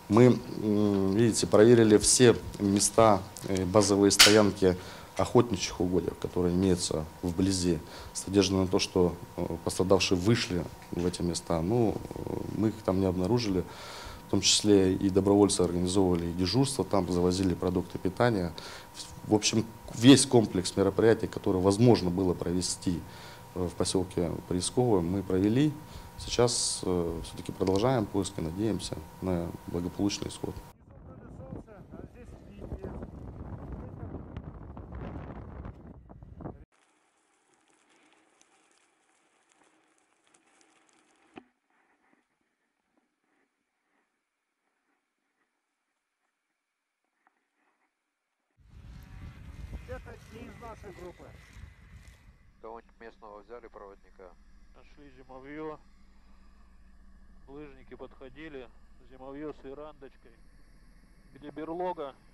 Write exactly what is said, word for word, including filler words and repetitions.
Мы, видите, проверили все места, базовые стоянки охотничьих угодьев, которые имеются вблизи, с надеждой на то, что пострадавшие вышли в эти места. Ну, мы их там не обнаружили. В том числе и добровольцы организовывали и дежурство, там завозили продукты питания. В общем, весь комплекс мероприятий, который возможно было провести в поселке Поисковое, мы провели. Сейчас э, все-таки продолжаем поиски, надеемся на благополучный исход. Это не из нашей группы. Кого-нибудь местного взяли, проводника? Нашли зимовье. Лыжники подходили. Зимовье с верандочкой. Где берлога.